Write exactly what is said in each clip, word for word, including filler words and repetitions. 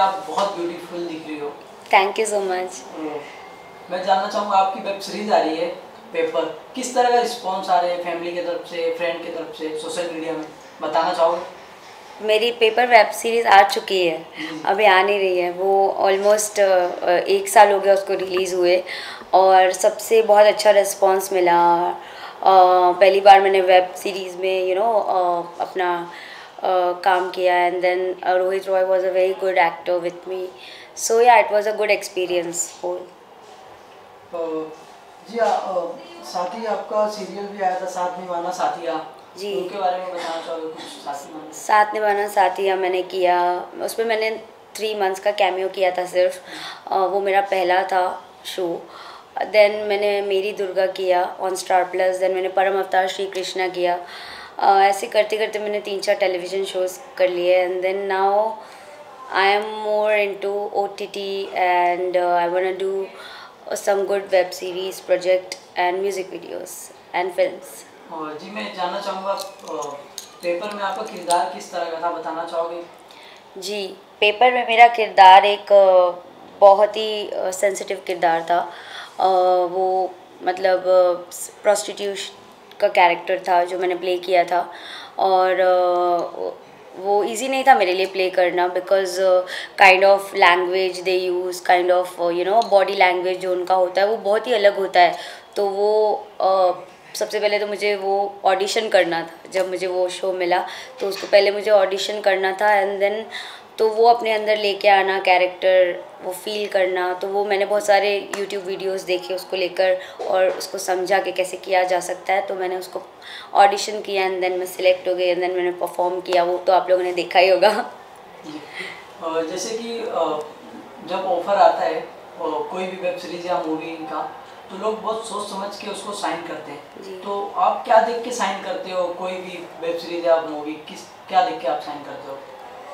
आप बहुत ब्यूटीफुल दिख रही हो। Thank you so much. मैं जानना चाहूँगा आपकी वेब सीरीज आ रही है पेपर, किस तरह का रिस्पॉन्स आ रहा है फैमिली की तरफ से, फ्रेंड की तरफ से, सोशल मीडिया में, बताना चाहोगे? मेरी पेपर वेब सीरीज़ आ चुकी है, अभी आ नहीं रही है। वो ऑलमोस्ट एक साल हो गया उसको रिलीज़ हुए और सबसे बहुत अच्छा रिस्पॉन्स मिला। uh, पहली बार मैंने वेब सीरीज़ में you you know know, uh, अपना uh, काम किया and then Rohit Roy was a very good actor with me, so yeah it was a good experience whole. जी हाँ, साथ ही आपका सीरियल भी आया था साथ निभाना साथिया, जी, तो उनके बारे में बताना चाहोगे कुछ? साथ निभाना साथ निभाना साथिया मैंने किया, उसमें मैंने थ्री मंथ्स का कैमियो किया था सिर्फ। uh, वो मेरा पहला था शो। देन मैंने मेरी दुर्गा किया ऑन स्टार प्लस, देन मैंने परम अवतार श्री कृष्णा किया। uh, ऐसे करते करते मैंने तीन चार टेलीविज़न शोज़ कर लिए and then now I am more into O T T and I want to do some good web series project and music videos and films. और जी मैं जानना चाहूँगा पेपर में आपका किरदार किस तरह का था, बताना चाहोगे? जी, पेपर में मेरा किरदार एक बहुत ही सेंसिटिव किरदार था। वो मतलब प्रोस्टिट्यूशन का कैरेक्टर था जो मैंने प्ले किया था और वो इजी नहीं था मेरे लिए प्ले करना because kind of language they use, kind of you know body language जो उनका होता है वो बहुत ही अलग होता है। तो वो uh, सबसे पहले तो मुझे वो ऑडिशन करना था। जब मुझे वो शो मिला तो उसको पहले मुझे ऑडिशन करना था एंड देन तो वो अपने अंदर लेके आना कैरेक्टर, वो फील करना। तो वो मैंने बहुत सारे यूट्यूब वीडियोस देखे उसको लेकर और उसको समझा कि कैसे किया जा सकता है। तो मैंने उसको ऑडिशन किया एंड देन मैं सिलेक्ट हो गई एंड देन मैंने परफॉर्म किया। वो तो आप लोगों ने देखा ही होगा। जैसे कि जब ऑफर आता है कोई भी वेब सीरीज या मूवी का, तो लोग बहुत सोच समझ के उसको साइन करते हैं। तो आप क्या देख के साइन करते हो? कोई भी वेब सीरीज या मूवी किस क्या देख के आप साइन करते हो?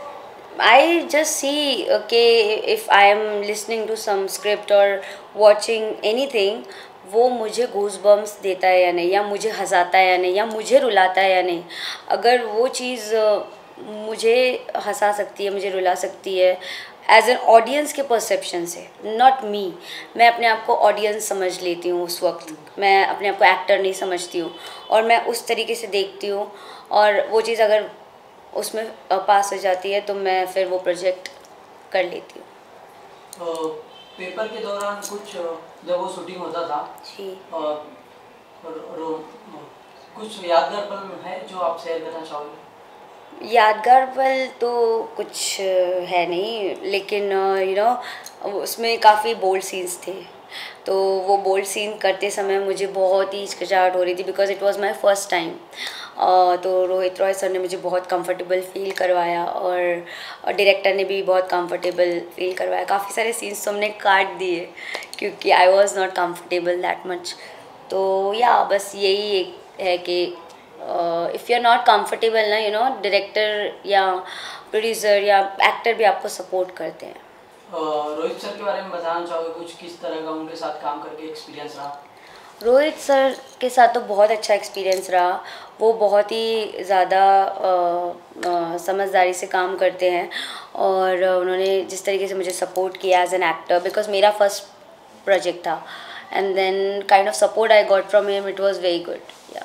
I just see okay if I am listening to some script or watching anything, वो मुझे गूज़बम्स देता है या नहीं, या मुझे हंसाता है या नहीं, या मुझे रुलाता है या नहीं। अगर वो चीज़ मुझे हंसा सकती है, मुझे रुला सकती है एज एन ऑडियंस के परसेप्शन से, नॉट मी, मैं अपने आप को ऑडियंस समझ लेती हूँ उस वक्त, मैं अपने आप को एक्टर नहीं समझती हूँ और मैं उस तरीके से देखती हूँ और वो चीज़ अगर उसमें पास हो जाती है तो मैं फिर वो प्रोजेक्ट कर लेती हूँ। तो पेपर के दौरान कुछ जब वो शूटिंग होता था जी, और, और, कुछ यादगार पल है जो आप शेयर करना चाहोगे? यादगार पल तो कुछ है नहीं, लेकिन यू नो उसमें काफ़ी बोल्ड सीन्स थे। तो वो बोल्ड सीन करते समय मुझे बहुत ही हिचकिचाहट हो रही थी because it was my first time. तो रोहित रॉय सर ने मुझे बहुत कंफर्टेबल फील करवाया और डायरेक्टर ने भी बहुत कंफर्टेबल फील करवाया। काफ़ी सारे सीन्स तो हमने काट दिए क्योंकि I was not comfortable that much. तो या बस यही एक है कि if you are not comfortable ना, यू नो डायरेक्टर या प्रोड्यूसर या एक्टर भी आपको सपोर्ट करते हैं। रोहित सर के बारे में बताना चाहोगे कुछ, किस तरह का उनके साथ काम करके एक्सपीरियंस रहा? रोहित सर के साथ तो बहुत अच्छा एक्सपीरियंस रहा। वो बहुत ही ज़्यादा समझदारी से काम करते हैं और उन्होंने जिस तरीके से मुझे सपोर्ट किया एज एन एक्टर, बिकॉज मेरा फर्स्ट प्रोजेक्ट था and then kind of support I got from him, it was very good. Yeah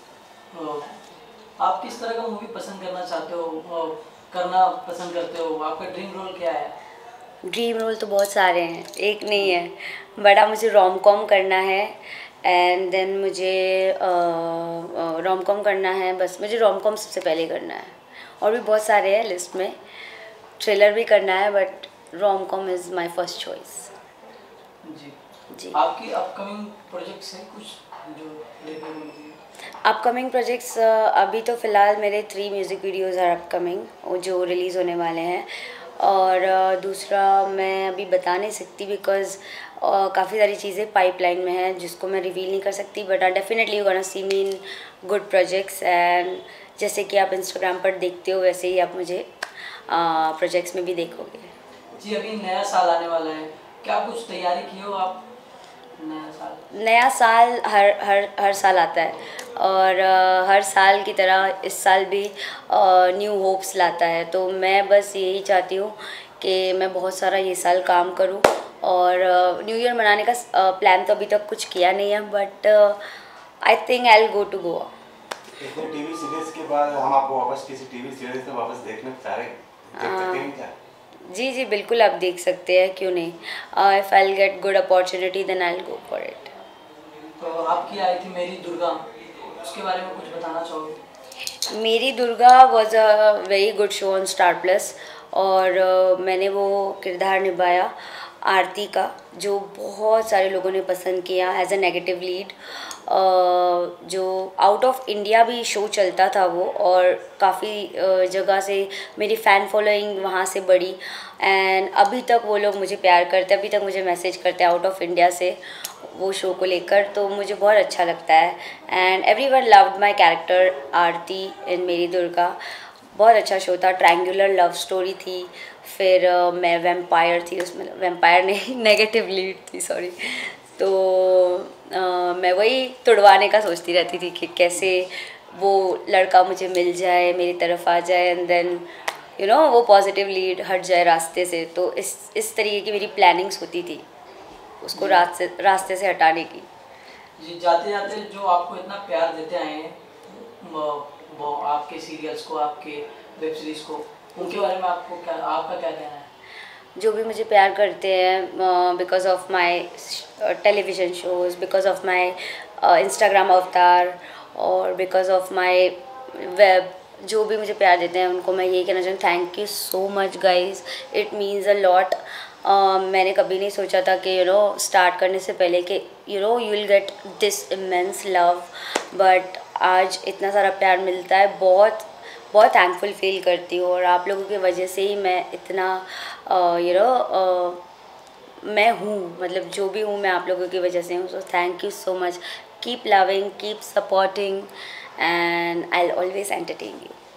आप किस तरह का मूवी पसंद करना चाहते हो, करना पसंद करते हो? आपका ड्रीम रोल क्या है? ड्रीम रोल तो बहुत सारे हैं, एक नहीं है। बड़ा मुझे रोम कॉम करना है एंड देन मुझे रोम कॉम करना है, बस मुझे रोम कॉम सबसे पहले करना है। और भी बहुत सारे हैं लिस्ट में, थ्रिलर भी करना है but rom com is my first choice. जी जी, आपकी अपकमिंग प्रोजेक्ट्स हैं कुछ जो देखने को मिलती है? अपकमिंग प्रोजेक्ट्स अभी तो फ़िलहाल मेरे three music videos are upcoming जो रिलीज़ होने वाले हैं। और दूसरा मैं अभी बता नहीं सकती बिकॉज़ काफ़ी सारी चीज़ें पाइपलाइन में हैं जिसको मैं रिवील नहीं कर सकती, but I definitely you gonna see me in good projects and जैसे कि आप इंस्टाग्राम पर देखते हो वैसे ही आप मुझे प्रोजेक्ट्स में भी देखोगे। जी अभी नया साल आने वाला है, क्या कुछ तैयारी की हो आप? नया साल नया साल हर हर हर साल आता है और uh, हर साल की तरह इस साल भी न्यू होप्स लाता है। तो मैं बस यही चाहती हूँ कि मैं बहुत सारा ये साल काम करूँ, और न्यू ईयर मनाने का प्लान तो अभी तक कुछ किया नहीं है, but I think I will go to Goa. इतने टीवी सीरीज के बाद हम आपको वापस किसी टीवी सीरीज में वापस देखना चाह रहे हैं, देख सकते हैं क्या? जी जी बिल्कुल, आप देख सकते हैं, क्यों नहीं। If I will get good opportunity then I will go for it. तो आपकी आई थी मेरी दुर्गा, उसके बारे में कुछ बताना चाहोगे? Meri Durga was a very good show on Star Plus, और uh, मैंने वो किरदार निभाया आरती का, जो बहुत सारे लोगों ने पसंद किया एज अ नेगेटिव लीड। जो आउट ऑफ इंडिया भी शो चलता था वो, और काफ़ी जगह से मेरी फ़ैन फॉलोइंग वहाँ से बढ़ी, एंड अभी तक वो लोग मुझे प्यार करते हैं, अभी तक मुझे मैसेज करते हैं आउट ऑफ इंडिया से वो शो को लेकर, तो मुझे बहुत अच्छा लगता है। And everyone loved my character Aarti in Meri Durga. बहुत अच्छा शो था, ट्रायंगुलर लव स्टोरी थी, फिर uh, मैं वैम्पायर थी उसमें, वैम्पायर नहीं नेगेटिव लीड थी, सॉरी। तो uh, मैं वही तुड़वाने का सोचती रहती थी कि कैसे वो लड़का मुझे मिल जाए, मेरी तरफ आ जाए, एंड देन यू नो वो पॉजिटिव लीड हट जाए रास्ते से। तो इस इस तरीके की मेरी प्लानिंग्स होती थी उसको रास्ते रास्ते से हटाने की। जी, जाते जाते जो आपको इतना प्यार देते आए हैं, वो आपके सीरियल्स को, आपके वेब सीरीज़ को, उनके बारे में आपको क्या, आपका क्या कहना है? जो भी मुझे प्यार करते हैं because of my television shows, because of my Instagram avatar, और बिकॉज ऑफ माई वेब, जो भी मुझे प्यार देते हैं उनको मैं यही कहना चाहूँ, thank you so much guys, it means a lot. मैंने कभी नहीं सोचा था कि यू नो स्टार्ट करने से पहले कि you know you will get this immense love, but आज इतना सारा प्यार मिलता है, बहुत बहुत थैंकफुल फील करती हूँ, और आप लोगों की वजह से ही मैं इतना यू नो मैं हूँ, मतलब जो भी हूँ मैं आप लोगों की वजह से हूँ। So thank you so much, keep loving, keep supporting, and I will always entertain you.